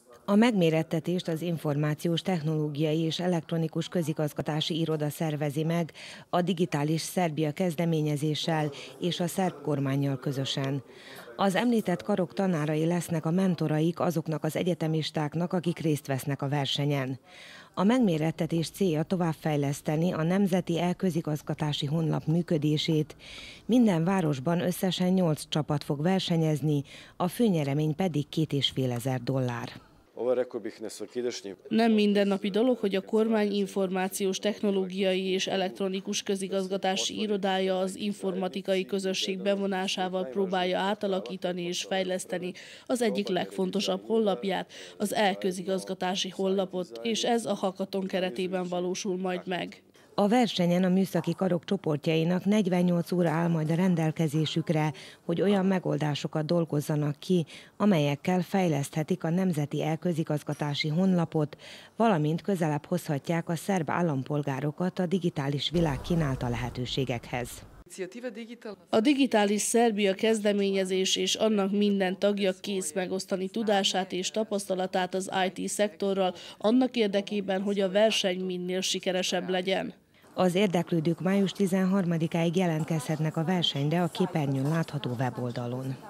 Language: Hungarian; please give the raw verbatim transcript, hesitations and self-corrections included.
A megmérettetést az Információs Technológiai és Elektronikus Közigazgatási Iroda szervezi meg a Digitális Szerbia kezdeményezéssel és a szerb kormánnyal közösen. Az említett karok tanárai lesznek a mentoraik azoknak az egyetemistáknak, akik részt vesznek a versenyen. A megmérettetés célja továbbfejleszteni a Nemzeti E-közigazgatási honlap működését. Minden városban összesen nyolc csapat fog versenyezni, a főnyeremény pedig két és fél ezer dollár. Nem mindennapi dolog, hogy a kormány információs technológiai és elektronikus közigazgatási irodája az informatikai közösség bevonásával próbálja átalakítani és fejleszteni az egyik legfontosabb honlapját, az E-közigazgatási honlapot, és ez a hackathon keretében valósul majd meg. A versenyen a műszaki karok csoportjainak negyvennyolc óra áll majd a rendelkezésükre, hogy olyan megoldásokat dolgozzanak ki, amelyekkel fejleszthetik a Nemzeti E-közigazgatási honlapot, valamint közelebb hozhatják a szerb állampolgárokat a digitális világ kínálta lehetőségekhez. A Digitális Szerbia kezdeményezés és annak minden tagja kész megosztani tudását és tapasztalatát az i té szektorral, annak érdekében, hogy a verseny minél sikeresebb legyen. Az érdeklődők május tizenharmadikáig jelentkezhetnek a versenyre a képernyőn látható weboldalon.